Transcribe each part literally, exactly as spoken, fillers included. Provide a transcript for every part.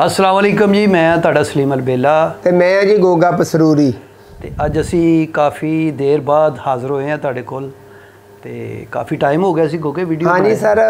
अस्सलाम वालेकुम जी, मैं तुहाडा सलीम अलबेला ते मैं जी गोगा पसरूरी ते अज असी काफ़ी देर बाद हाज़र होए हैं तुहाडे कोल ते काफ़ी टाइम हो गया सी गोगे वीडियो। हाँ जी सर,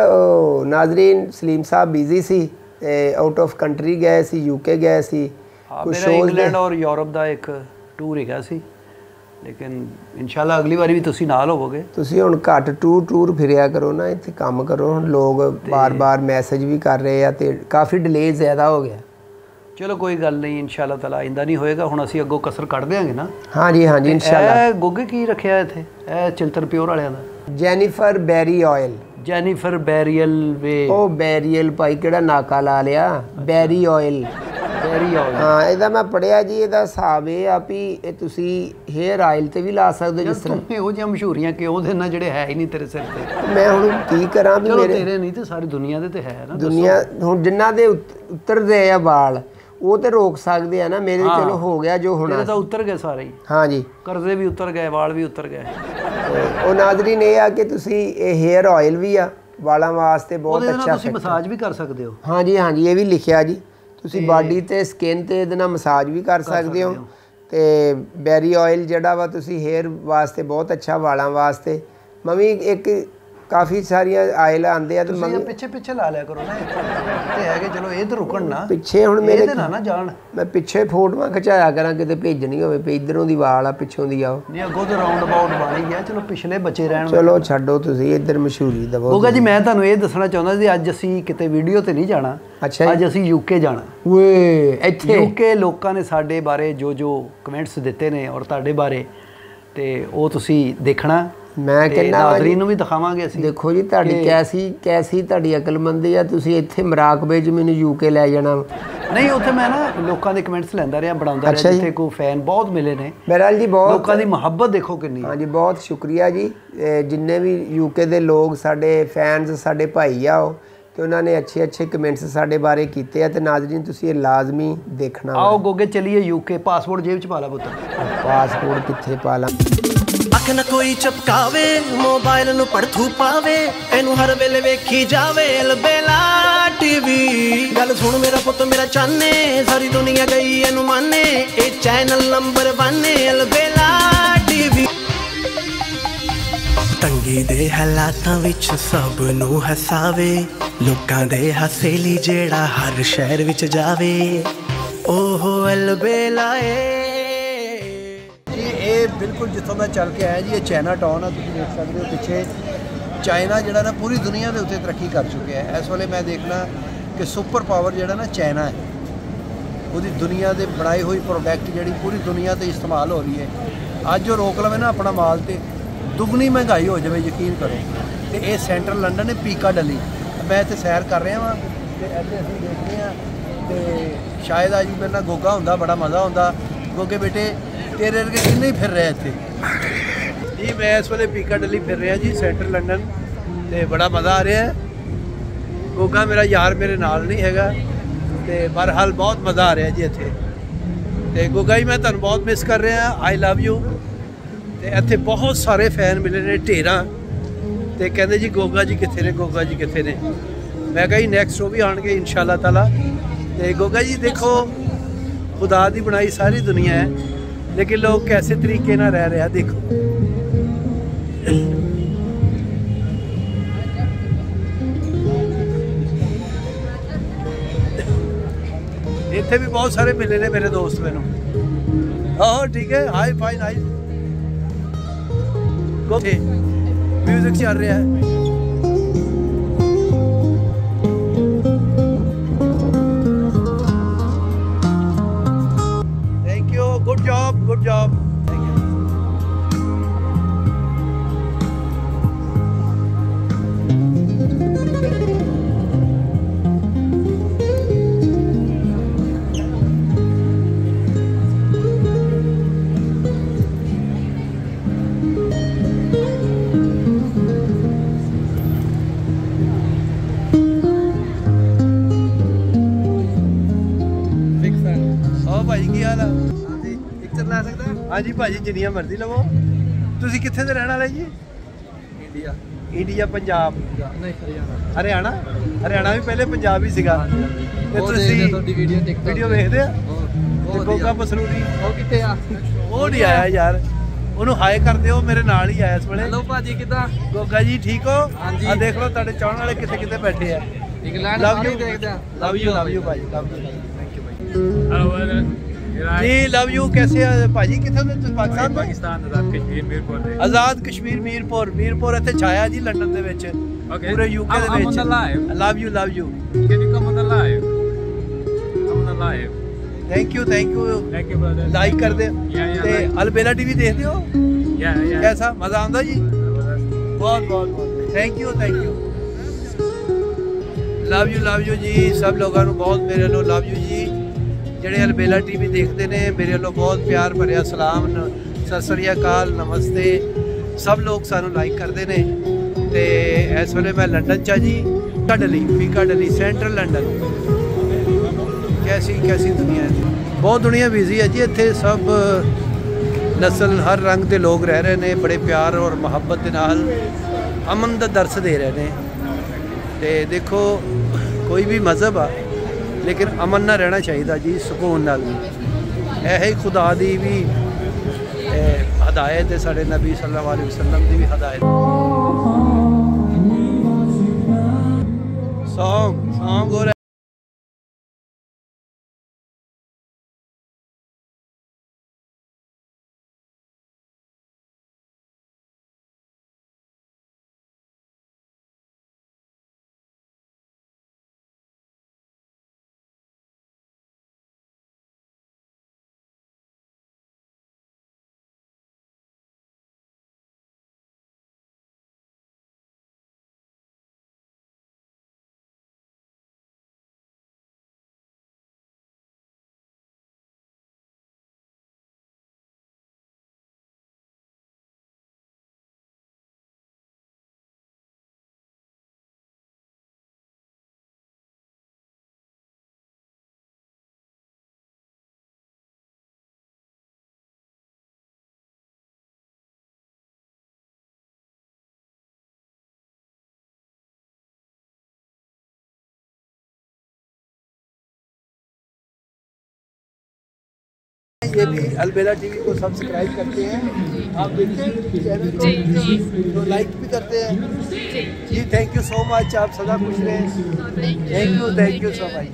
नाजरीन सलीम साहब बिजी सी, आउट ऑफ कंट्री गए सी, यूके गए सी, कुछ शोज़ इंग्लैंड और यूरोप का एक टूर हैगा सी, लेकिन इंशाल्लाह अगली बारी भी तुसी नाल होवोगे। तुसी हुण घट टूर टूर फिरिया करो ना, इत्थे काम करो। हुण लोग बार बार मैसेज भी कर रहे हैं ते काफ़ी डिले ज़्यादा हो गया। चलो कोई गल नहीं, इंशाल्लाह ताला आइंदा नहीं होएगा। हुण असी अगों कसर कढ़ देंगे ना। हाँ जी हाँ जी इंशाल्लाह। ए गोगे की रखिया इत्थे ए चिल्तर प्योर वालियां दा? Juniper berry oil. Juniper berry oil वे ओ बैरियल भाई केड़ा नाका ला लिया। Berry oil berry oil. हाँ ਇਹਦਾ मैं पढ़िया जी, ਇਹਦਾ ਹਿਸਾਬ ਇਹ ਆ ਵੀ ਇਹ ਤੁਸੀਂ हेयर ऑयल ਤੇ ਵੀ ਲਾ ਸਕਦੇ ਜਿਸ ਤਰ੍ਹਾਂ। ਤੂੰ ਇਹੋ ਜਿਹੀਆਂ ਮਸ਼ਹੂਰੀਆਂ ਕਿਉਂ ਦੇਣਾ ਜਿਹੜੇ ਹੈ ਹੀ ਨਹੀਂ ਤੇਰੇ ਸਿਰ ਤੇ? ਮੈਂ ਹੁਣ ਕੀ ਕਰਾਂ ਵੀ ਮੇਰੇ ਤੇਰੇ ਨਹੀਂ ਤੇ ਸਾਰੀ ਦੁਨੀਆ ਦੇ ਤੇ ਹੈ ਨਾ। ਦੁਨੀਆ ਹੁਣ ਜਿਨ੍ਹਾਂ ਦੇ ਉਤਰਦੇ ਆ ਵਾਲ ਉਹ ਤੇ ਰੋਕ ਸਕਦੇ ਆ ਨਾ, ਮੇਰੇ ਚਲੋ ਹੋ ਗਿਆ ਜੋ ਹੋਣਾ। ਤੇਰੇ ਤਾਂ ਉਤਰ ਗਏ ਸਾਰੇ ਹੀ। ਹਾਂ ਜੀ, ਕਰਜ਼ੇ ਵੀ ਉਤਰ ਗਏ, ਵਾਲ ਵੀ ਉਤਰ ਗਏ। ਉਹ ਨਾਜ਼ਰੀਨ ਇਹ ਆ ਕਿ ਤੁਸੀਂ ਇਹ हेयर ऑयल ਵੀ ਆ ਵਾਲਾਂ ਵਾਸਤੇ ਬਹੁਤ ਅੱਛਾ। ਤੁਸੀਂ ਮਸਾਜ ਵੀ ਕਰ ਸਕਦੇ ਹੋ। ਹਾਂ ਜੀ ਹਾਂ ਜੀ, ਇਹ ਵੀ ਲਿਖਿਆ ਜੀ। ਤੁਸੀਂ ਬਾਡੀ ਤੇ ਸਕਿਨ ਤੇ ਇਹਦੇ ਨਾਲ ਮਸਾਜ ਵੀ ਕਰ ਸਕਦੇ ਹੋ। ਤੇ ਬੈਰੀ ਆਇਲ ਜਿਹੜਾ ਵਾ ਤੁਸੀਂ हेयर ਵਾਸਤੇ ਬਹੁਤ ਅੱਛਾ, ਵਾਲਾਂ ਵਾਸਤੇ। ਮੈਂ ਵੀ ਇੱਕ ਕਾਫੀ ਸਾਰੀਆਂ ਆਇਲ ਆਂਦੇ ਆ ਤੇ ਮੈਂ ਪਿੱਛੇ ਪਿੱਛੇ ਲਾ ਲਿਆ ਕਰੋ ਨਾ ਤੇ ਹੈਗੇ। ਚਲੋ ਇਹ ਤੇ ਰੁਕਣ ਨਾ ਪਿੱਛੇ। ਹੁਣ ਮੇਰੇ ਤੇ ਨਾ ਨਾ ਜਾਣ। ਮੈਂ ਪਿੱਛੇ ਫੋਟੋਆਂ ਖਿਚਾਇਆ ਕਰਾਂ ਕਿਤੇ ਭੇਜਣੀ ਹੋਵੇ ਵੀ ਇਧਰੋਂ ਦੀ ਵਾਲ ਆ ਪਿੱਛੋਂ ਦੀ ਆਓ। ਨਹੀਂ ਅੱਗੋਂ ਤੇ ਰਾਉਂਡ ਅਬਾਊਟ ਬਣ ਗਿਆ। ਚਲੋ ਪਿਛਲੇ ਬਚੇ ਰਹਿਣ। ਚਲੋ ਛੱਡੋ, ਤੁਸੀਂ ਇੱਧਰ ਮਸ਼ਹੂਰੀ ਦਵੋ। ਹੋਗਾ ਜੀ, ਮੈਂ ਤੁਹਾਨੂੰ ਇਹ ਦੱਸਣਾ ਚਾਹੁੰਦਾ ਸੀ ਅੱਜ ਅਸੀਂ ਕਿਤੇ ਵੀਡੀਓ ਤੇ ਨਹੀਂ ਜਾਣਾ। ਅੱਛਾ, ਅੱਜ ਅਸੀਂ ਯੂਕੇ ਜਾਣਾ। ਓਏ ਇੱਥੇ ਯੂਕੇ ਲੋਕਾਂ ਨੇ ਸਾਡੇ ਬਾਰੇ ਜੋ ਜੋ ਕਮੈਂਟਸ ਦਿੱਤੇ ਨੇ ਔਰ ਤੁਹਾਡੇ ਬਾਰੇ, ਤੇ ਉਹ ਤੁਸੀਂ ਦੇਖਣਾ। ਮੈਂ ਕਹਿੰਦਾ ਨਾਜ਼ਰੀਨ ਨੂੰ ਵੀ ਦਿਖਾਵਾਂਗੇ ਅਸੀਂ। ਦੇਖੋ ਜੀ ਤੁਹਾਡੀ ਕੈਸੀ ਕੈਸੀ ਤੁਹਾਡੀ ਅਕਲਮੰਦੀ ਆ। ਤੁਸੀਂ ਇੱਥੇ ਮਰਾਕਬੇ 'ਚ ਮੈਨੂੰ ਯੂਕੇ ਲੈ ਜਾਣਾ। ਨਹੀਂ, ਉੱਥੇ ਮੈਂ ਨਾ ਲੋਕਾਂ ਦੇ ਕਮੈਂਟਸ ਲੈਂਦਾ ਰਿਹਾ, ਬਣਾਉਂਦਾ ਰਿਹਾ। ਜਿੱਥੇ ਕੋਈ ਫੈਨ ਬਹੁਤ ਮਿਲੇ ਨੇ ਮੇਰਾ ਜੀ, ਬਹੁਤ ਲੋਕਾਂ ਦੀ ਮੁਹੱਬਤ ਦੇਖੋ ਕਿੰਨੀ। ਹਾਂ ਜੀ, ਬਹੁਤ ਸ਼ੁਕਰੀਆ ਜੀ। ਜਿੰਨੇ ਵੀ ਯੂਕੇ ਦੇ ਲੋਕ ਸਾਡੇ ਫੈਨਸ, ਸਾਡੇ ਭਾਈ ਆ ਉਹ, ਤੇ ਉਹਨਾਂ ਨੇ ਅੱਛੇ ਅੱਛੇ ਕਮੈਂਟਸ ਸਾਡੇ ਬਾਰੇ ਕੀਤੇ ਆ। ਤੇ ਨਾਜ਼ਰੀਨ ਤੁਸੀਂ ਇਹ ਲਾਜ਼ਮੀ ਦੇਖਣਾ। ਆਓ ਗੋਗੇ ਚਲੀਏ ਯੂਕੇ। ਪਾਸਪੋਰਟ ਜੇਬ 'ਚ ਪਾ ਲਾ ਪੁੱਤ। ਪਾਸਪੋਰਟ ਕਿੱਥੇ ਪਾ ਲਾਂ? ਅੱਖ ਨਾ ਕੋਈ ਚਪਕਾਵੇ, ਮੋਬਾਈਲ ਨੂੰ ਪੜਥੂ ਪਾਵੇ, ਇਹਨੂੰ ਹਰ ਵੇਲੇ ਵੇਖੀ ਜਾਵੇ ਅਲਬੇਲਾ ਟੀਵੀ। ਗੱਲ ਸੁਣ ਮੇਰਾ ਪੁੱਤ ਮੇਰਾ ਚਾਨੇ, ਸਾਰੀ ਦੁਨੀਆ ਗਈ ਇਹਨੂੰ ਮਾਨੇ, ਇਹ channel number one Albela TV. ਤੰਗੀ ਦੇ ਹਾਲਾਤਾਂ ਵਿੱਚ ਸਭ ਨੂੰ ਹਸਾਵੇ, ਲੋਕਾਂ ਦੇ ਹਾਸੇ ਲਈ ਜਿਹੜਾ ਹਰ ਸ਼ਹਿਰ ਵਿੱਚ ਜਾਵੇ, ਉਹ ਅਲਬੇਲਾ ਏ। ਇਹ ਬਿਲਕੁਲ ਜਿੱਥੋਂ ਮੈਂ ਚੱਲ ਕੇ ਆਇਆ ਜੀ, ਇਹ ਚਾਈਨਾ ਟਾਊਨ ਆ। ਤੁਸੀਂ ਦੇਖ ਸਕਦੇ ਹੋ ਪਿੱਛੇ। ਚਾਈਨਾ ਜਿਹੜਾ ਨਾ ਪੂਰੀ ਦੁਨੀਆ ਦੇ ਉੱਤੇ ਤਰੱਕੀ ਕਰ ਚੁੱਕਿਆ ਹੈ। ਇਸ ਵੇਲੇ ਮੈਂ ਦੇਖਣਾ ਕਿ ਸੁਪਰ ਪਾਵਰ ਜਿਹੜਾ ਨਾ ਚਾਈਨਾ ਹੈ, ਉਹਦੀ ਦੁਨੀਆ ਦੇ ਬਣਾਈ ਹੋਈ ਪ੍ਰੋਡਕਟ ਜਿਹੜੀ ਪੂਰੀ ਦੁਨੀਆ ਤੇ ਇਸਤੇਮਾਲ ਹੋ ਰਹੀ ਹੈ। ਅੱਜ ਉਹ ਰੋਕ ਲਵੇ ਨਾ ਆਪਣਾ ਮਾਲ ਤੇ ਦੁੱਗਣੀ ਮਹਿੰਗਾਈ ਹੋ ਜਾਵੇ, ਯਕੀਨ ਕਰੋ। ਤੇ ਇਹ ਸੈਂਟਰਲ ਲੰਡਨ ਹੈ, ਪੀਕਾ ਡਲੀ। ਮੈਂ ਇੱਥੇ ਸੈਰ ਕਰ ਰਿਹਾ ਵਾਂ ਤੇ ਇੱਥੇ ਅਸੀਂ ਦੇਖਦੇ ਹਾਂ। ਤੇ ਸ਼ਾਇਦ ਅੱਜ ਮੇਰੇ ਨਾਲ ਗੋਗਾ ਹੁੰਦਾ, ਬੜਾ ਮਜ਼ਾ ਹੁੰਦਾ। ਗੋਗੇ ਬੇਟੇ ਤੇਰੇ ਵਰਗੇ ਕਿੰਨੇ ਹੀ ਫਿਰ ਰਿਹਾ ਇੱਥੇ ਜੀ। ਮੈਂ ਇਸ ਵੇਲੇ ਪੀਕਾ ਡਲੀ ਫਿਰ ਰਿਹਾ ਜੀ, ਸੈਂਟਰਲ ਲੰਡਨ, ਤੇ ਬੜਾ ਮਜ਼ਾ ਆ ਰਿਹਾ। ਗੋਗਾ ਮੇਰਾ ਯਾਰ ਮੇਰੇ ਨਾਲ ਨਹੀਂ ਹੈਗਾ, ਤੇ ਬਹਰਹਾਲ ਬਹੁਤ ਮਜ਼ਾ ਆ ਰਿਹਾ ਜੀ ਇੱਥੇ। ਤੇ ਗੋਗਾ ਜੀ, ਮੈਂ ਤੁਹਾਨੂੰ ਬਹੁਤ ਮਿਸ ਕਰ ਰਿਹਾ। I love you. ਤੇ ਇੱਥੇ ਬਹੁਤ ਸਾਰੇ ਫੈਨ ਮਿਲੇ ਨੇ ਢੇਰਾਂ, ਤੇ ਕਹਿੰਦੇ ਜੀ ਗੋਗਾ ਜੀ ਕਿੱਥੇ ਨੇ, ਗੋਗਾ ਜੀ ਕਿੱਥੇ ਨੇ। ਮੈਂ ਕਿਹਾ ਜੀ ਨੈਕਸਟ ਉਹ ਵੀ ਆਉਣਗੇ ਇਨਸ਼ਾਅੱਲਾ ਤਾਲਾ। ਤੇ ਗੋਗਾ ਜੀ ਦੇਖੋ, खुदा दी बनाई सारी दुनिया है, लेकिन लोग कैसे तरीके ना रह रहे हैं। देखो इतने भी बहुत सारे मिले ने मेरे दोस्त मैनू। हाँ ठीक है, हाई फाइन हाई म्यूजिक चल रहा है। Good job, good job. Thank you. Big fan. Oh, भाई की हाल है? ला सकता है? हाँ जी भाजी, जिन्नियां मर्जी लवो। तुसी कित्थे दे रहने वाले जी? इंडिया। इंडिया पंजाब? नहीं हरियाणा। हरियाणा? हरियाणा भी पहले पंजाब ही सीगा। ਤੇ ਤੁਸੀਂ ਤੁਹਾਡੀ ਵੀਡੀਓ ਦੇਖਦੇ ਵੀਡੀਓ ਵੇਖਦੇ ਆ ਤੇ ਗੋਗਾ ਪਸਰੂਰੀ ਉਹ ਕਿੱਥੇ ਆ ਉਹ ਨਹੀਂ ਆਇਆ ਯਾਰ ਉਹਨੂੰ ਹਾਈ ਕਰ ਦਿਓ ਮੇਰੇ ਨਾਲ ਹੀ ਆਇਆ ਇਸ ਵੇਲੇ ਹੈਲੋ ਭਾਜੀ ਕਿਦਾਂ ਗੋਗਾ ਜੀ ਠੀਕ ਹੋ ਹਾਂਜੀ ਆ ਦੇਖ ਲਓ ਤੁਹਾਡੇ ਚਾਹਣ ਵਾਲੇ ਕਿੱਥੇ ਕਿੱਥੇ ਬੈਠੇ ਆ ਇੰਗਲੈਂਡ ਸਾਰੇ ਦੇਖਦੇ ਆ ਲਵ ਯੂ ਲਵ ਯੂ ਭਾਜੀ ਲਵ ਯੂ ਥੈਂਕ ਯੂ ਭਾਈ ਜੀ ਲਵ ਯੂ कैसे ਭਾਜੀ ਕਿੱਥੇ ਹੁੰਦੇ ਤੁਸੀਂ ਪਾਕਿਸਤਾਨ ਪਾਕਿਸਤਾਨ ਆਜ਼ਾਦ ਕਸ਼ਮੀਰ ਮੀਰਪੁਰ ਦੇ ਆਜ਼ਾਦ ਕਸ਼ਮੀਰ ਮੀਰਪੁਰ ਮੀਰਪੁਰ ਇੱਥੇ ਛਾਇਆ ਜੀ ਲੰਡਨ ਦੇ ਵਿੱਚ ਪੂਰੇ ਯੂਕੇ ਦੇ ਵਿੱਚ love you love you can you come on the live come on the live thank you thank you thank you brother like ਕਰਦੇ ਤੇ ਅਲਬੇਲਾ ਟੀਵੀ ਦੇਖਦੇ ਹੋ ਯਾ ਯਾ ਕਿਹਦਾ ਮਜ਼ਾ ਆਉਂਦਾ ਜੀ ਬਹੁਤ ਬਹੁਤ thank you thank you love you love you ਜੀ ਸਭ ਲੋਕਾਂ ਨੂੰ ਬਹੁਤ ਮੇਰੇ ਵੱਲੋਂ ਲਵ ਯੂ ਜੀ ਜਿਹੜੇ ਅਲਬੇਲਾ ਟੀਵੀ ਦੇਖਦੇ ਨੇ ਮੇਰੇ ਵੱਲੋਂ ਬਹੁਤ ਪਿਆਰ ਭਰਿਆ ਸਲਾਮ ਸਤਿ ਸ੍ਰੀ ਅਕਾਲ ਨਮਸਤੇ ਸਭ ਲੋਕ ਸਾਨੂੰ ਲਾਈਕ ਕਰਦੇ ਨੇ ਤੇ ਇਸ ਵੇਲੇ ਮੈਂ ਲੰਡਨ 'ਚ ਜੀ ਪਿਕਾਡਲੀ ਪਿਕਾਡਲੀ ਸੈਂਟਰਲ ਲੰਡਨ ਕੈਸੀ ਕੈਸੀ ਦੁਨੀਆ ਹੈ ਬਹੁਤ ਦੁਨੀਆ ਬਿਜ਼ੀ ਹੈ ਜੀ ਇੱਥੇ ਸਭ ਨਸਲ ਹਰ ਰੰਗ ਦੇ ਲੋਕ ਰਹਿ ਰਹੇ ਨੇ ਬੜੇ ਪਿਆਰ ਔਰ ਮੁਹੱਬਤ ਦੇ ਨਾਲ ਅਮਨ ਦਾ ਦਰਸ ਦੇ ਰਹੇ ਨੇ ਤੇ ਦੇਖੋ ਕੋਈ ਵੀ ਮਜ਼ਹਬ ਆ ਲੇਕਿਨ ਅਮਨ ਨਾਲ ਰਹਿਣਾ ਚਾਹੀਦਾ ਜੀ ਸਕੂਨ ਨਾਲ ਇਹ ਹੀ ਖੁਦਾ ਦੀ ਵੀ ਹਦਾਇਤ ਹੈ ਸਾਡੇ ਨਬੀ ਸੱਲੱਲਾਹੁ ਅਲੈਹਿ ਵਸੱਲਮ ਦੀ ਵੀ ਹਦਾਇਤ ਸੌਂਗ ਸੌਂਗ ਹੋ ये भी अलबेला टीवी को सब्सक्राइब करते हैं आप देखते हैं चैनल को तो लाइक भी करते हैं जी थैंक यू सो मच आप सदा खुश रहें thank you thank you so much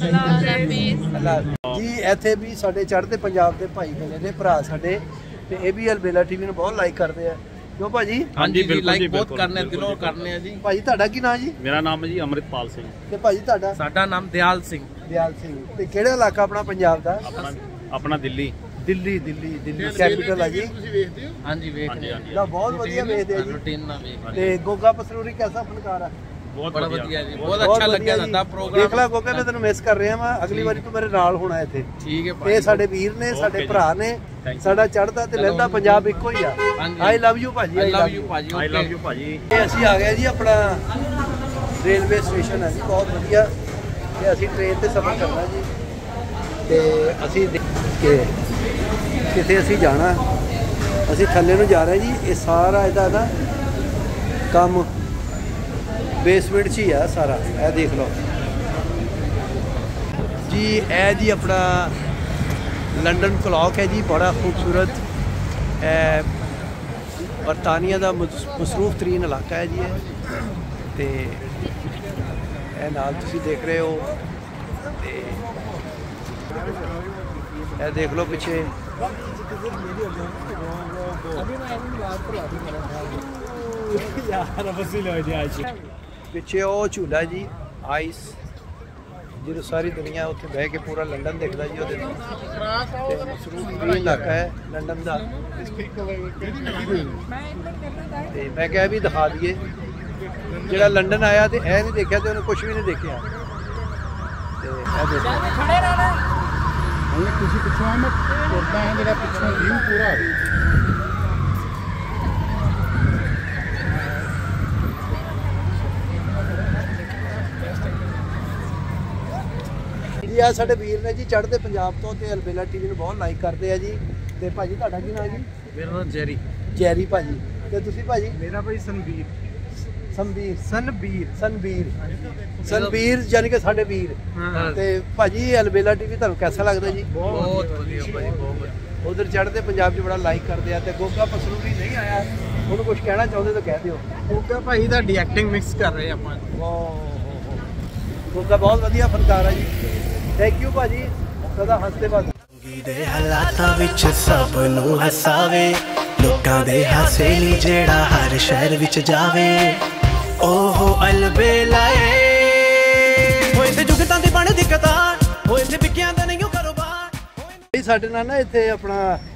Allah ji ਇੱਥੇ ਵੀ ਸਾਡੇ ਚੜ੍ਹਦੇ ਪੰਜਾਬ ਦੇ ਭਾਈ ਬਣੇ ਨੇ ਭਰਾ ਸਾਡੇ ਤੇ ਇਹ ਵੀ अलबेला टीवी ਨੂੰ ਬਹੁਤ ਲਾਈਕ ਕਰਦੇ ਆ ਕਿਉਂ ਭਾਜੀ ਹਾਂਜੀ ਬਿਲਕੁਲ ਲਾਈਕ ਬਹੁਤ ਕਰਨੇ ਦਿਲੋਂ ਕਰਨੇ ਆ ਜੀ ਭਾਜੀ ਤੁਹਾਡਾ ਕੀ ਨਾਮ ਜੀ ਮੇਰਾ ਨਾਮ ਹੈ ਜੀ ਅੰਮ੍ਰਿਤਪਾਲ ਸਿੰਘ ਤੇ ਭਾਜੀ ਤੁਹਾਡਾ ਸਾਡਾ ਨਾਮ ਦਿਆਲ ਸਿੰਘ ਦਿਆਲ ਸਿੰਘ ਤੇ ਕਿਹੜਾ ਇਲਾਕਾ ਆਪਣਾ ਪੰਜਾਬ ਦਾ ਆਪਣਾ ਆਪਣਾ ਦਿੱਲੀ ਦਿੱਲੀ ਦਿੱਲੀ ਦਿੱਲੀ ਕੈਪੀਟਲ ਹੈ ਜੀ ਤੁਸੀਂ ਵੇਖਦੇ ਹੋ ਹਾਂਜੀ ਵੇਖਦੇ ਹਾਂਜੀ ਹਾਂ ਬਹੁਤ ਵਧੀਆ ਵੇਖਦੇ ਆ ਜੀ ਰੂਟੀਨ ਨਾਲ ਵੇਖ ਤੇ ਗੋਗਾ ਪਸਰੂਰੀ ਕਿਹਦਾ ਫਨਕਾਰ ਆ ਬਹੁਤ ਬੜਾ ਵਧੀਆ ਵਧੀਆ ਜੀ ਬਹੁਤ ਅੱਛਾ ਲੱਗਿਆ ਸਾਡਾ ਪ੍ਰੋਗਰਾਮ ਦੇਖ ਲੈ ਗੋਗਾ ਮੈਂ ਤੈਨੂੰ ਮਿਸ ਕਰ ਰਿਹਾ ਵਾਂ ਅਗਲੀ ਵਾਰੀ ਤੂੰ ਮੇਰੇ ਨਾਲ ਹੋਣਾ ਇੱਥੇ ਠੀਕ ਹੈ ਭਾਈ ਇਹ ਸਾਡੇ ਵੀਰ ਨੇ ਸਾਡੇ ਭਰਾ ਨੇ ਸਾਡਾ ਚੜ੍ਹਦਾ ਤੇ ਲਹਿੰਦਾ ਪੰਜਾਬ ਇੱਕੋ ਹੀ ਆ ਆਈ ਲਵ ਯੂ ਭਾਜੀ ਆਈ ਲਵ ਯੂ ਭਾਜੀ ਆਈ ਲਵ ਯੂ ਭਾਜੀ ਇਹ ਅਸੀਂ ਆ ਗਏ ਜੀ ਆਪਣਾ ਰੇਲਵੇ ਸਟੇਸ਼ਨ ਹੈ ਜੀ ਬਹੁਤ ਵਧੀਆ ਤੇ ਅਸੀਂ ਟ੍ਰੇਨ ਤੇ ਸਫ਼ਰ ਕਰਨਾ ਜੀ ਤੇ ਅਸੀਂ ਕਿ ਕਿਤੇ ਅਸੀਂ ਜਾਣਾ ਅਸੀਂ ਥੱਲੇ ਨੂੰ ਜਾ ਰਹੇ ਜੀ ਇਹ ਸਾਰਾ ਇਹਦਾ ਨਾ ਕੰਮ ਬੇਸਮੈਂਟ 'ਚ ਹੀ ਆ ਸਾਰਾ ਇਹ ਦੇਖ ਲਓ ਜੀ ਇਹ ਜੀ ਆਪਣਾ ਲੰਡਨ ਕਲੌਕ ਹੈ ਜੀ ਬੜਾ ਖੂਬਸੂਰਤ ਬਰਤਾਨੀਆ ਦਾ ਮਸਰੂਫ ਤਰੀਨ ਇਲਾਕਾ ਹੈ ਜੀ ਇਹ ਤੇ ਇਹ ਨਾਲ ਤੁਸੀਂ ਦੇਖ ਰਹੇ ਹੋ ਤੇ ਇਹ ਦੇਖ ਲਓ ਪਿੱਛੇ ਪਿੱਛੇ ਉਹ ਝੂਲਾ ਜੀ ਆਈਸ ਜਿਹਨੂੰ ਸਾਰੀ ਦੁਨੀਆ ਉੱਥੇ ਬਹਿ ਕੇ ਪੂਰਾ ਲੰਡਨ ਦੇਖਦਾ ਜੀ ਉਹਦੇ ਤੇ ਮਸਰੂਫ ਵੀ ਇਲਾਕਾ ਹੈ ਲੰਡਨ ਦਾ ਤੇ ਮੈਂ ਕਿਹਾ ਵੀ ਦਿਖਾ ਦਈਏ ਜਿਹੜਾ ਲੰਡਨ ਆਇਆ ਤੇ ਇਹ ਨਹੀਂ ਦੇਖਿਆ ਤੇ ਉਹਨੇ ਕੁਝ ਵੀ ਨਹੀਂ ਦੇਖਿਆ ਤੇ ਇਹ ਦੇਖੋ ਖੜੇ ਰਹਿਣਾ ਉਹਨੇ ਤੁਸੀਂ ਪਿੱਛੋਂ ਮੈਂ ਤੁਰਦਾ ਹਾਂ ਜਿਹੜਾ ਪਿੱਛੋਂ ਵਿਊ ਪੂਰਾ ਜੀ ਆ ਸਾਡੇ ਵੀਰ ਨੇ ਜੀ ਚੜ੍ਹਦੇ ਪੰਜਾਬ ਤੋਂ ਤੇ ਅਲਬੇਲਾ ਟੀਵੀ ਨੂੰ ਬਹੁਤ ਲਾਈਕ ਕਰਦੇ ਆ ਜੀ ਤੇ ਭਾਜੀ ਤੁਹਾਡਾ ਕੀ ਨਾਮ ਜੀ ਮੇਰਾ ਨਾਮ ਜੈਰੀ ਜੈਰੀ ਭਾਜੀ ਤੇ ਤੁਸੀਂ ਭਾਜੀ ਮੇਰਾ ਭਾਈ ਸੰਦੀਪ ਸੰਬੀਰ ਸਨਬੀਰ ਸਨਬੀਰ ਸਨਬੀਰ ਯਾਨੀ ਕਿ ਸਾਡੇ ਵੀਰ ਤੇ ਭਾਜੀ ਅਲਬੇਲਾ ਟੀਵੀ ਤੁਹਾਨੂੰ ਕਿਹਦਾ ਲੱਗਦਾ ਜੀ? ਬਹੁਤ ਵਧੀਆ ਭਾਜੀ, ਬਹੁਤ ਵਧੀਆ। ਉਧਰ ਚੜ੍ਹਦੇ ਪੰਜਾਬ 'ਚ ਬੜਾ ਲਾਈਕ ਕਰਦੇ ਆ ਤੇ ਗੋਗਾ ਪਸਰੂਰੀ ਨਹੀਂ ਆਇਆ, ਉਹਨੂੰ ਕੁਝ ਕਹਿਣਾ ਚਾਹੁੰਦੇ ਤਾਂ ਕਹਿ ਦਿਓ। ਗੋਗਾ ਭਾਈ ਤੁਹਾਡੀ ਐਕਟਿੰਗ ਮਿਕਸ ਕਰ ਰਹੇ ਆਪਾਂ। ਗੋਗਾ ਬਹੁਤ ਵਧੀਆ ਫਨਕਾਰ ਆ ਜੀ। ਥੈਂਕ ਯੂ ਭਾਜੀ, ਸਦਾ ਹੱਸਦੇ ਬਸ। ਦੇ ਹਾਲਾਤਾਂ ਵਿੱਚ ਸਭ ਨੂੰ ਹਸਾਵੇ, ਲੋਕਾਂ ਦੇ ਹਾਸੇ ਲਈ ਜਿਹੜਾ ਹਰ ਸ਼ਹਿਰ ਵਿੱਚ ਜਾਵੇ, ਉਹ ਅਲਬੇਲਾ ਏ। ਹੋਏ ਤੇ ਜੁਗਤਾਂ ਦੀ ਬਣਦੀ ਕਤਾਰ, ਹੋਏ ਤੇ ਵਿਕਿਆਂ ਦਾ ਨਹੀਂ ਕਾਰੋਬਾਰ। ਸਾਡੇ ਨਾਲ ਨਾ ਇੱਥੇ ਆਪਣਾ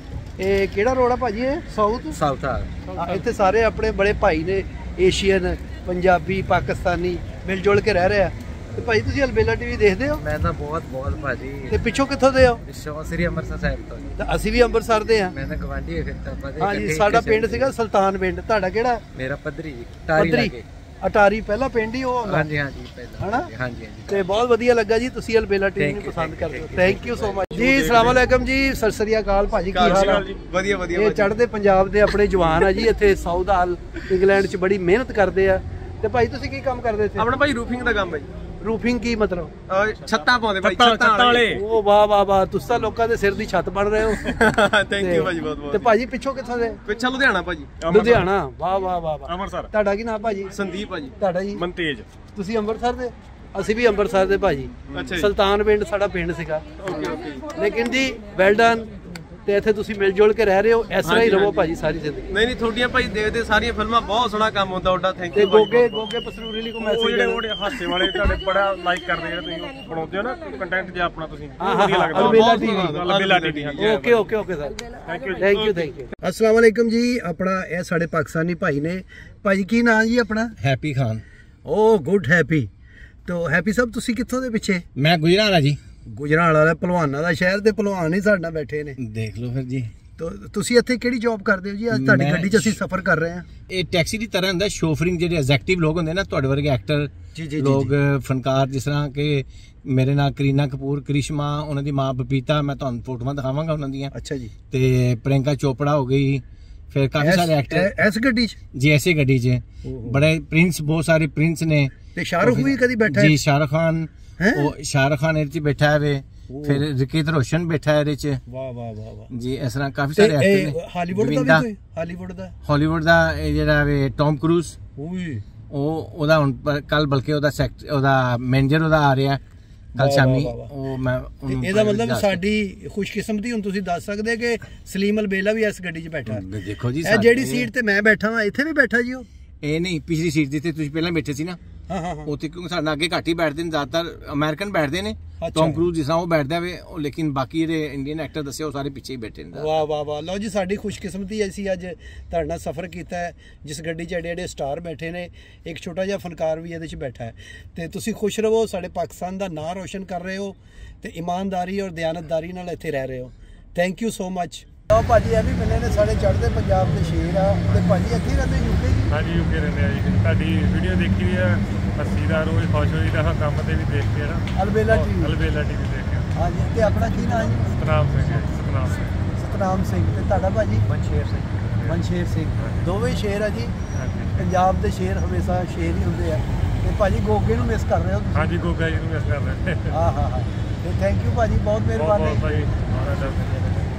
ਇਹ ਕਿਹੜਾ ਰੋਡ ਆ ਭਾਜੀ? ਇਹ ਸਾਊਥ ਸਾਊਥ ਆ ਇੱਥੇ ਸਾਰੇ ਆਪਣੇ ਬੜੇ ਭਾਈ ਨੇ, ਏਸ਼ੀਅਨ, ਪੰਜਾਬੀ, ਪਾਕਿਸਤਾਨੀ ਮਿਲ ਜੁਲ ਕੇ ਰਹਿ ਰਹੇ ਆ। ਤੇ ਭਾਈ ਤੁਸੀਂ ਅਲਬੇਲਾ ਟੀਵੀ ਦੇਖਦੇ ਹੋ? ਮੈਂ ਤਾਂ ਬਹੁਤ ਬਹੁਤ ਭਾਜੀ। ਤੇ ਪਿੱਛੋਂ ਕਿੱਥੋਂ ਦੇ ਹੋ? ਪਿੱਛੋਂ ਸ੍ਰੀ ਅੰਮ੍ਰਿਤਸਰ ਸਾਹਿਬ ਤੋਂ। ਤਾਂ ਅਸੀਂ ਵੀ ਅੰਮ੍ਰਿਤਸਰ ਦੇ ਆ। ਮੈਂ ਤਾਂ ਗਵਾਂਢੀ ਹੈ ਫਿਰ ਤਾਂ ਆਪਾਂ ਦੇ। ਹਾਂਜੀ, ਸਾਡਾ ਪਿੰਡ ਸੀਗਾ ਸੁਲਤਾਨ ਪਿੰਡ। ਤੁਹਾਡਾ ਕਿਹੜਾ? ਮੇਰਾ ਪੱਧਰੀ ਜੀ, ਪੱਧਰੀ ਅਟਾਰੀ ਪਹਿਲਾ ਪਿੰਡ ਹੀ ਉਹ ਆਉਂਦਾ। ਹਾਂਜੀ ਹਾਂਜੀ ਪਹਿਲਾਂ ਹਨਾ? ਹਾਂਜੀ ਹਾਂਜੀ। ਤੇ ਬਹੁਤ ਵਧੀਆ ਲੱਗਾ ਜੀ, ਤੁਸੀਂ ਅਲਬੇਲਾ ਟੀਵੀ ਨੂੰ ਪਸੰਦ ਕਰਦੇ ਹੋ। ਥੈਂਕ ਯੂ ਸੋ ਮਚ ਜੀ। ਅਸਲਾਮ ਅਲੈਕਮ ਜੀ, ਸਤਿ ਸ੍ਰੀ ਅਕਾਲ ਭਾਜੀ, ਕੀ ਹਾਲ ਆ? ਵਧੀਆ ਵਧੀਆ। ਇਹ ਚੜ੍ਹਦੇ ਪੰਜਾਬ ਦੇ ਆਪਣੇ ਜਵਾਨ ਆ ਜੀ, ਇੱਥੇ ਸਾਊਥ ਹਾਲ ਇੰਗਲੈਂਡ 'ਚ ਬੜੀ ਮਿਹਨਤ ਕਰਦੇ ਆ। ਤੇ ਭਾਈ ਤੁਸੀਂ ਕੀ ਕੰਮ ਕਰਦੇ ਇੱਥੇ? ਆਪਣਾ ਭਾਈ ਰੂਫਿੰਗ ਦਾ ਕੰਮ ਹੈ ਜੀ। ਰੂਫਿੰਗ ਕੀ ਮਤਲਬ? ਛੱਤਾਂ ਪਾਉਂਦੇ ਭਾਈ, ਛੱਤਾਂ ਵਾਲੇ। ਉਹ ਵਾਹ ਵਾਹ ਵਾਹ, ਤੁਸੀਂ ਤਾਂ ਲੋਕਾਂ ਦੇ ਸਿਰ ਦੀ ਛੱਤ ਬਣ ਰਹੇ ਹੋ। ਥੈਂਕ ਯੂ ਭਾਜੀ, ਬਹੁਤ ਬਹੁਤ। ਤੇ ਭਾਜੀ ਪਿੱਛੋਂ ਕਿੱਥੋਂ ਦੇ? ਪਿੱਛਾ ਲੁਧਿਆਣਾ ਭਾਜੀ। ਲੁਧਿਆਣਾ, ਵਾਹ ਵਾਹ ਵਾਹ ਵਾਹ। ਅੰਮ੍ਰਿਤਸਰ। ਤੁਹਾਡਾ ਕੀ ਨਾਮ ਭਾਜੀ? ਸੰਦੀਪ ਭਾਜੀ। ਤੁਹਾਡਾ ਜੀ? ਮਨਤੇਜ। ਤੁਸੀਂ ਅੰਮ੍ਰਿਤਸਰ ਦੇ? ਅਸੀਂ ਵੀ ਅੰਮ੍ਰਿਤਸਰ ਦੇ ਭਾਜੀ। ਅੱਛਾ ਜੀ। ਸੁਲਤਾਨ ਪਿੰਡ ਸਾਡਾ ਪਿੰਡ ਸੀਗਾ। Okay okay. ਲੇਕਿਨ ਜੀ ਵੈਲ ਡਨ, ਤੇ ਇੱਥੇ ਤੁਸੀਂ ਮਿਲ ਜੁਲ ਕੇ ਰਹਿ ਰਹੇ ਹੋ, ਇਸ ਤਰ੍ਹਾਂ ਹੀ ਰਹੋ ਭਾਜੀ ਸਾਰੀ ਜ਼ਿੰਦਗੀ। ਨਹੀਂ ਨਹੀਂ, ਤੁਹਾਡੀਆਂ ਭਾਈ ਦੇਖਦੇ ਸਾਰੀਆਂ ਫਿਲਮਾਂ, ਬਹੁਤ ਸੋਹਣਾ ਕੰਮ ਹੁੰਦਾ ਤੁਹਾਡਾ। ਥੈਂਕ ਤੇ ਯੂ। ਗੋਗੇ ਗੋਗੇ ਪਸਰੂਰੀ ਲਈ ਕੋ ਉਹ ਮੈਸੇਜ ਜਿਹੜੇ ਉਹਦੇ ਹਾਸੇ ਵਾਲੇ ਤੁਹਾਡੇ ਬੜਾ ਲਾਈਕ ਕਰਦੇ ਜਿਹੜੇ ਤੁਸੀਂ ਬਣਾਉਂਦੇ ਹੋ ਨਾ ਕੰਟੈਂਟ ਜਿਹਾ ਆਪਣਾ, ਤੁਸੀਂ ਵਧੀਆ ਲੱਗਦਾ। Albela TV. Albela TV. Okay okay okay sir, thank you thank you thank you. ਅਸਲਾਮ ਵਾਲੇਕਮ ਜੀ। ਆਪਣਾ ਇਹ ਸਾਡੇ ਪਾਕਿਸਤਾਨੀ ਭਾਈ ਨੇ। ਭਾਜੀ ਕੀ ਨਾਮ ਜੀ ਆਪਣਾ? ਹੈਪੀ ਖਾਨ। ਓ ਗੁੱਡ ਹੈਪੀ। ਤੋ ਹੈਪੀ ਸਾਹਿਬ ਤੁਸੀਂ ਕਿੱਥੋਂ ਦੇ ਪਿੱਛੇ? ਮੈਂ ਗੁਜਰਾਂਵਾਲਾ ਜੀ। ਗੁਜਰਾਂਵਾਲਾ ਵਾਲਾ ਪਹਿਲਵਾਨਾਂ ਦਾ ਸ਼ਹਿਰ ਦੇ ਪਹਿਲਵਾਨ ਹੀ ਸਾਡੇ ਨਾਲ ਬੈਠੇ ਨੇ। ਦੇਖ ਲਓ ਫਿਰ ਜੀ। ਤੋ ਤੁਸੀਂ ਇੱਥੇ ਕਿਹੜੀ ਜੌਬ ਕਰਦੇ ਹੋ ਜੀ? ਅੱਜ ਤੁਹਾਡੀ ਗੱਡੀ 'ਚ ਅਸੀਂ ਸਫ਼ਰ ਕਰ ਰਹੇ ਹਾਂ। ਇਹ ਟੈਕਸੀ ਦੀ ਤਰ੍ਹਾਂ ਹੁੰਦਾ। ਸ਼ੋਫਰਿੰਗ ਜਿਹੜੇ ਐਗਜ਼ੈਕਟਿਵ ਲੋਕ ਹੁੰਦੇ ਨਾ, ਤੁਹਾਡੇ ਵਰਗੇ ਐਕਟਰ ਲੋਕ, ਫਨਕਾਰ, ਜਿਸ ਤਰ੍ਹਾਂ ਕਿ ਮੇਰੇ ਨਾਲ ਕਰੀਨਾ ਕਪੂਰ, ਕ੍ਰਿਸ਼ਮਾ, ਉਹਨਾਂ ਦੀ ਮਾਂ ਬਬੀਤਾ, ਮੈਂ ਤੁਹਾਨੂੰ ਫੋਟੋਆਂ ਦਿਖਾਵਾਂਗਾ ਉਹਨਾਂ ਦੀਆਂ। ਅੱਛਾ ਜੀ। ਤੇ ਪ੍ਰਿਯੰਕਾ ਚੋਪੜਾ ਹੋ ਗਈ, ਫਿਰ ਕਾਫੀ ਸਾਰੇ ਐਕਟਰ ਇਸ ਗੱਡੀ 'ਚ ਜੀ। ਐਸੀ ਗੱਡੀ 'ਚ ਬੜੇ ਪ੍ਰਿੰਸ, ਬਹੁਤ ਸਾਰੇ ਪ੍ਰਿੰਸ ਨੇ। ਤੇ ਸ਼ਾਹਰੁਖ ਵੀ ਕਦੀ ਬੈਠਾ ਜੀ? ਸ਼ਾਹਰੁਖ ਖਾਨ, ਉਹ ਸ਼ਾਹਰੁਖ ਖਾਨ ਇਹਦੇ 'ਚ ਬੈਠਾ ਹੈ। ਫਿਰ ਰਿਕੀਤ ਰੋਸ਼ਨ ਬੈਠਾ ਹੈ ਇਹਦੇ 'ਚ। ਵਾਹ ਵਾਹ ਵਾਹ ਵਾਹ ਜੀ। ਇਸ ਤਰ੍ਹਾਂ ਕਾਫੀ ਸਾਰੇ ਐਕਟਰ ਨੇ। ਹਾਲੀਵੁੱਡ ਦਾ ਵੀ ਕੋਈ? ਹਾਲੀਵੁੱਡ ਦਾ? ਹਾਲੀਵੁੱਡ ਦਾ ਇਹ ਜਿਹੜਾ ਵੇ ਟੌਮ ਕਰੂਜ਼, ਓਏ ਉਹ ਉਹਦਾ ਹੁਣ ਕੱਲ ਬਲਕਿ ਉਹਦਾ ਸੈਕਟ ਉਹਦਾ ਮੈਨੇਜਰ ਉਹਦਾ ਆ ਰਿਹਾ ਕੱਲ ਸ਼ਾਮੀ। ਉਹ ਮੈਂ ਇਹਦਾ ਮਤਲਬ ਸਾਡੀ ਖੁਸ਼ਕਿਸਮਤੀ ਹੁਣ ਤੁਸੀਂ ਦੱਸ ਸਕਦੇ ਕਿ ਸਲੀਮ ਅਲਬੇਲਾ ਵੀ ਇਸ ਗੱਡੀ 'ਚ ਬੈਠਾ। ਦੇਖੋ ਜੀ, ਇਹ ਜਿਹੜੀ ਸੀਟ ਤੇ ਮੈਂ ਬੈਠਾ ਹਾਂ, ਇੱਥੇ ਵੀ ਬੈਠਾ ਜੀ ਉਹ? ਇਹ ਨਹੀਂ, ਪਿਛਲੀ ਸੀਟ ਜਿੱਥੇ ਤੁਸੀਂ ਪਹਿਲਾਂ ਬੈਠੇ ਸੀ ਨਾ, ਹਾਂ ਹਾਂ ਹਾਂ। ਉੱਥੇ ਕਿਉਂਕਿ ਸਾਡੇ ਅੱਗੇ ਘੱਟ ਹੀ ਬੈਠਦੇ ਨੇ, ਜ਼ਿਆਦਾਤਰ ਅਮਰੀਕਨ ਬੈਠਦੇ ਨੇ। ਟੌਮ ਕਰੂਜ਼ ਜਿਸ ਤਰ੍ਹਾਂ ਉਹ ਬੈਠਦਾ ਵੇ, ਲੇਕਿਨ ਬਾਕੀ ਜਿਹੜੇ ਇੰਡੀਅਨ ਐਕਟਰ ਦੱਸੇ ਉਹ ਸਾਰੇ ਪਿੱਛੇ ਹੀ ਬੈਠੇ ਨੇ। ਵਾਹ ਵਾਹ ਵਾਹ। ਲਓ ਜੀ, ਸਾਡੀ ਖੁਸ਼ਕਿਸਮਤੀ ਅਸੀਂ ਅੱਜ ਤੁਹਾਡੇ ਨਾਲ ਸਫ਼ਰ ਕੀਤਾ ਹੈ, ਜਿਸ ਗੱਡੀ 'ਚ ਐਡੇ ਐਡੇ ਸਟਾਰ ਬੈਠੇ ਨੇ। ਇੱਕ ਛੋਟਾ ਜਿਹਾ ਫਨਕਾਰ ਵੀ ਇਹਦੇ 'ਚ ਬੈਠਾ ਹੈ। ਤੇ ਤੁਸੀਂ ਖੁਸ਼ ਰਹੋ, ਸਾਡੇ ਪਾਕਿਸਤਾਨ ਦਾ ਨਾਂ ਰੋਸ਼ਨ ਕਰ ਰਹੇ ਹੋ ਤੇ ਇਮਾਨਦਾਰੀ ਔਰ ਦਿਆਨਤਦਾਰੀ ਨਾਲ ਇੱਥੇ ਰਹਿ ਰਹੇ ਹੋ। Thank you so much. ਲਓ ਭਾਜੀ, ਇਹ ਵੀ ਮਿਲੇ ਨੇ ਸਾਡੇ ਚੜ੍ਹਦੇ ਪੰਜਾਬ ਦੇ ਸ਼ੇਰ ਆ। ਤੇ ਭਾਜੀ ਇੱਥੇ ਰਹਿੰਦੇ ਯੂਕੇ ਜੀ? ਹਾਂਜੀ, ਯੂਕੇ ਰਹਿੰਦੇ ਆ ਜੀ। ਤੁਹਾਡੀ ਵੀਡੀਓ ਦੇਖੀ ਦੀ ਆ, ਹੱਸੀ ਦਾ ਰੋਜ਼ ਖੁਸ਼ ਹੋਈ ਦਾ, ਕੰਮ ਤੇ ਵੀ ਦੇਖ ਕੇ ਨਾ। ਅਲਬੇਲਾ ਟੀਵੀ। ਅਲਬੇਲਾ ਟੀਵੀ ਦੇਖ ਕੇ। ਹਾਂਜੀ। ਤੇ ਆਪਣਾ ਕੀ ਨਾਮ ਜੀ? ਸਤਨਾਮ ਸਿੰਘ ਹੈ। ਸਤਨਾਮ ਸਿੰਘ। ਸਤਨਾਮ ਸਿੰਘ। ਤੇ ਤੁਹਾਡਾ ਭਾਜੀ? ਮਨਸ਼ੇਰ ਸਿੰਘ। ਮਨਸ਼ੇਰ ਸਿੰਘ। ਦੋਵੇਂ ਸ਼ੇਰ ਆ ਜੀ। ਹਾਂਜੀ। ਪੰਜਾਬ ਦੇ ਸ਼ੇਰ ਹਮੇਸ਼ਾ ਸ਼ੇਰ ਹੀ ਹੁੰਦੇ ਆ। ਤੇ ਭਾਜੀ ਗੋਗੇ ਨੂੰ ਮਿਸ ਕਰ ਰਹੇ ਹੋ ਤੁਸੀਂ? ਹਾਂਜੀ, ਗੋਗਾ ਜੀ ਨੂੰ ਮਿਸ ਕਰ ਰਹੇ। ਹਾਂ ਹਾਂ ਹਾਂ। ਤੇ ਥੈਂਕ ਯੂ ਭਾਜੀ, ਬਹੁਤ ਮਿਹਰਬਾਨੀ। ਬਹੁਤ ਭਾਈ, ਤੁਹਾਡਾ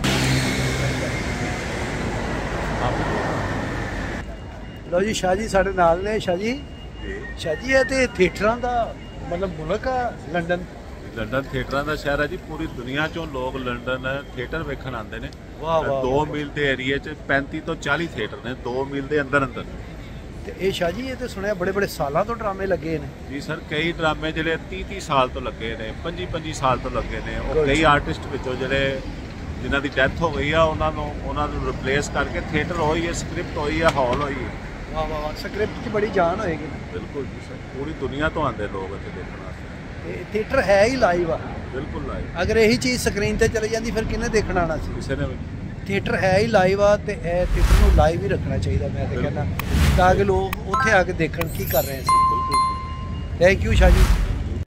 ਲਓ ਜੀ, ਸ਼ਾਹ ਜੀ ਸਾਡੇ ਨਾਲ ਨੇ। ਸ਼ਾਹ ਜੀ, ਸ਼ਾਹ ਜੀ ਇਹ ਤੇ ਥੀਏਟਰਾਂ ਦਾ ਮਤਲਬ ਮੁਲਕ ਆ ਲੰਡਨ? ਲੰਡਨ ਥੀਏਟਰਾਂ ਦਾ ਸ਼ਹਿਰ ਹੈ ਜੀ। ਪੂਰੀ ਦੁਨੀਆ ਚੋਂ ਲੋਕ ਲੰਡਨ ਥੀਏਟਰ ਵੇਖਣ ਆਉਂਦੇ ਨੇ। ਵਾਹ ਵਾਹ। ਦੋ ਮੀਲ ਦੇ ਏਰੀਏ 'ਚ ਪੈਂਤੀ ਤੋਂ ਚਾਲੀ ਥੀਏਟਰ ਨੇ, ਦੋ ਮੀਲ ਦੇ ਅੰਦਰ ਅੰਦਰ। ਤੇ ਇਹ ਸ਼ਾਹ ਜੀ, ਇਹ ਤੇ ਸੁਣਿਆ ਬੜੇ ਬੜੇ ਸਾਲਾਂ ਤੋਂ ਡਰਾਮੇ ਲੱਗੇ ਨੇ? ਜੀ ਸਰ, ਕਈ ਡਰਾਮੇ ਜਿਹੜੇ ਤੀਹ ਤੀਹ ਸਾਲ ਤੋਂ ਲੱਗੇ ਨੇ, ਪੰਜੀ ਪੰਜੀ ਸਾਲ ਤੋਂ ਲੱਗੇ ਨੇ। ਉਹ ਕਈ ਆਰਟਿਸਟ ਵਿੱਚੋਂ ਜਿਹੜੇ ਜਿਨ੍ਹਾਂ ਦੀ ਡੈਥ ਹੋ ਗਈ ਆ, ਉਹਨਾਂ ਨੂੰ ਉਹਨਾਂ ਨੂੰ ਰਿਪਲੇਸ ਕਰਕੇ ਥੀਏਟਰ ਹੋਈ ਹੈ, ਸਕ੍ਰਿਪਟ ਹੋਈ ਹੈ, ਹਾਲ ਹੋਈ ਹੈ। ਵਾਹ ਵਾਹ ਵਾਹ। ਸਕ੍ਰਿਪਟ 'ਚ ਬੜੀ ਜਾਨ ਹੋਏਗੀ। ਬਿਲਕੁਲ ਜੀ ਸਰ, ਪੂਰੀ ਦੁਨੀਆ ਤੋਂ ਆਉਂਦੇ ਲੋਕ ਇੱਥੇ ਦੇਖਣ ਵਾਸਤੇ। ਇਹ ਥੀਏਟਰ ਹੈ ਹੀ ਲਾਈਵ ਆ? ਬਿਲਕੁਲ ਲਾਈਵ। ਅਗਰ ਇਹੀ ਚੀਜ਼ ਸਕਰੀਨ ਤੇ ਚਲੀ ਜਾਂਦੀ ਫਿਰ ਕਿਹਨੇ ਦੇਖਣ ਆਉਣਾ ਸੀ? ਕਿਸੇ ਨੇ ਵੀ। ਥੀਏਟਰ ਹੈ ਹੀ ਲਾਈਵ ਆ, ਤੇ ਇਹ ਥੀਏਟਰ ਨੂੰ ਲਾਈਵ ਹੀ ਰੱਖਣਾ ਚਾਹੀਦਾ ਮੈਂ ਤੇ ਕਹਿੰਦਾ, ਤਾਂ ਕਿ ਲੋਕ ਉੱਥੇ ਆ ਕੇ ਦੇਖਣ ਕੀ ਕਰ ਰਹੇ ਸੀ। ਬਿਲਕੁਲ। Thank you Shah ji.